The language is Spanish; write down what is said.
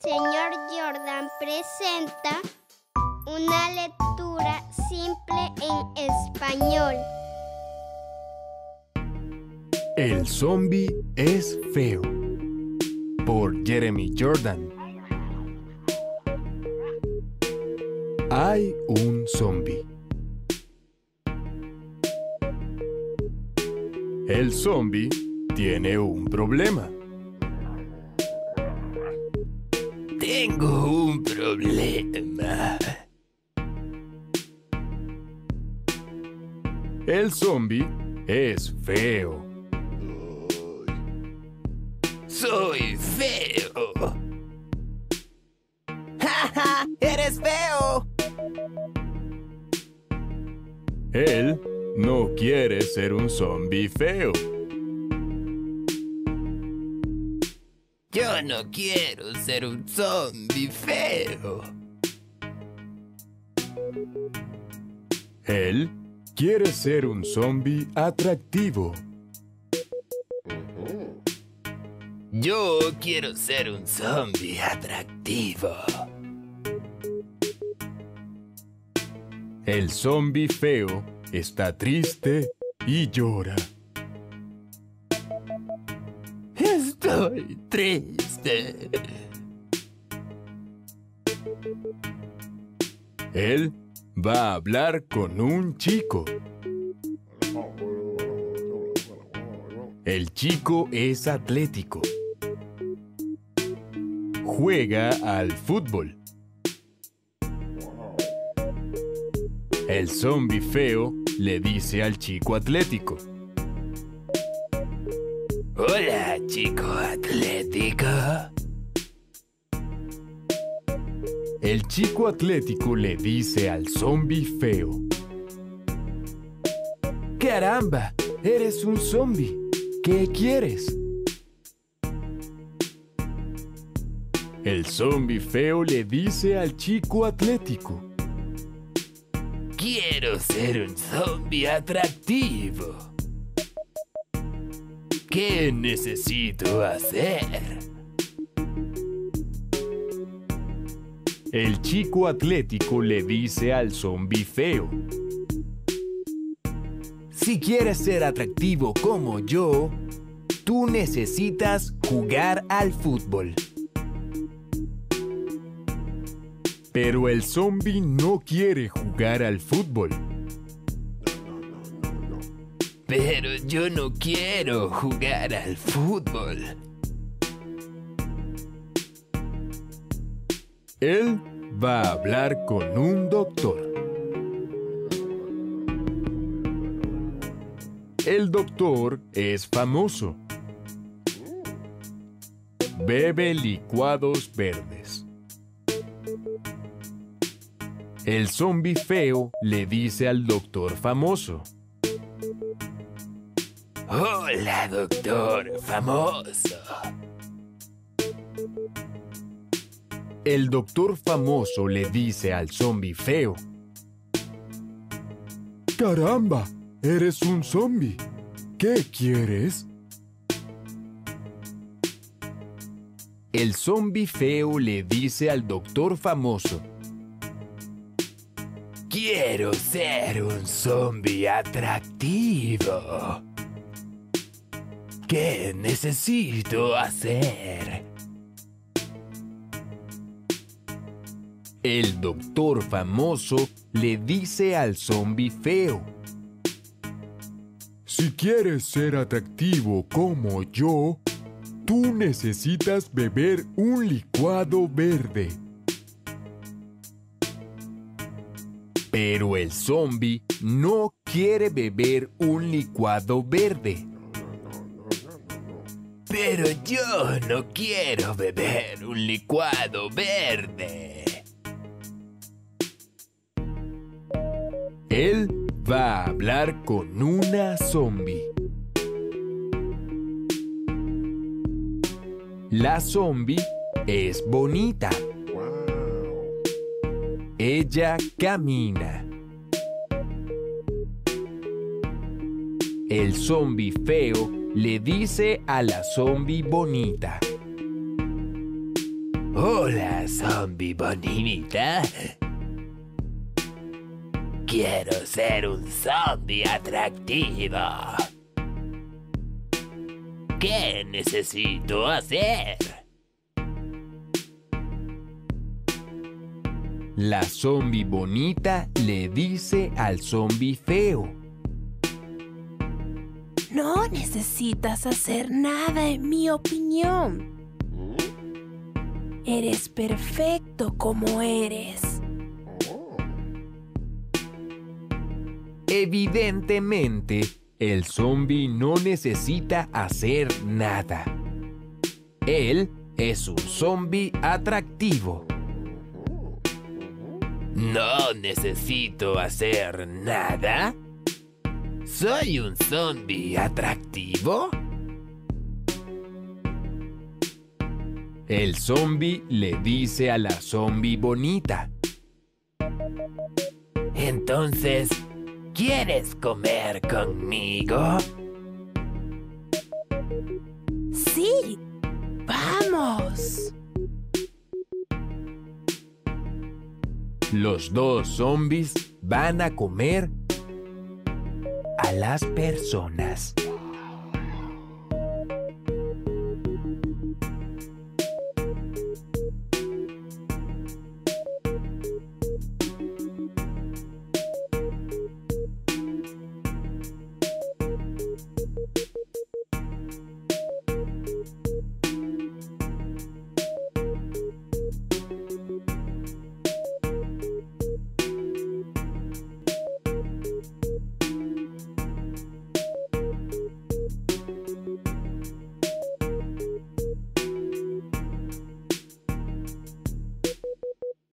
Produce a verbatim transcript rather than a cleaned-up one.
Señor Jordan presenta una lectura simple en español. El zombi es feo, por Jeremy Jordan. Hay un zombi. El zombi tiene un problema. Tengo un problema. El zombi es feo. Soy feo. ¡Ja, ja! ¡Eres feo! Él no quiere ser un zombi feo. Yo no quiero ser un zombi feo. Él quiere ser un zombi atractivo. Yo quiero ser un zombi atractivo. El zombi feo está triste y llora. Estoy triste. Él va a hablar con un chico. El chico es atlético. Juega al fútbol. El zombi feo le dice al chico atlético: Hola, chico atlético. El chico atlético le dice al zombi feo: ¡Caramba! ¡Eres un zombi! ¿Qué quieres? El zombi feo le dice al chico atlético: Quiero ser un zombi atractivo. ¿Qué necesito hacer? El chico atlético le dice al zombi feo: Si quieres ser atractivo como yo, tú necesitas jugar al fútbol. Pero el zombi no quiere jugar al fútbol. Pero yo no quiero jugar al fútbol. Él va a hablar con un doctor. El doctor es famoso. Bebe licuados verdes. El zombi feo le dice al doctor famoso: Hola, doctor famoso. El doctor famoso le dice al zombi feo: ¡Caramba! ¡Eres un zombi! ¿Qué quieres? El zombi feo le dice al doctor famoso: Quiero ser un zombi atractivo. ¿Qué necesito hacer? El doctor famoso le dice al zombi feo: Si quieres ser atractivo como yo, tú necesitas beber un licuado verde. Pero el zombi no quiere beber un licuado verde. Pero yo no quiero beber un licuado verde. Él va a hablar con una zombi. La zombi es bonita. Ella camina. El zombi feo le dice a la zombi bonita: Hola, zombie bonita. Quiero ser un zombie atractivo. ¿Qué necesito hacer? La zombie bonita le dice al zombie feo. No necesitas hacer nada, en mi opinión. Eres perfecto como eres. Evidentemente, el zombie no necesita hacer nada. Él es un zombie atractivo. No necesito hacer nada. ¿Soy un zombie atractivo? El zombie le dice a la zombie bonita. Entonces, ¿quieres comer conmigo? Sí, vamos. Los dos zombies van a comer a las personas.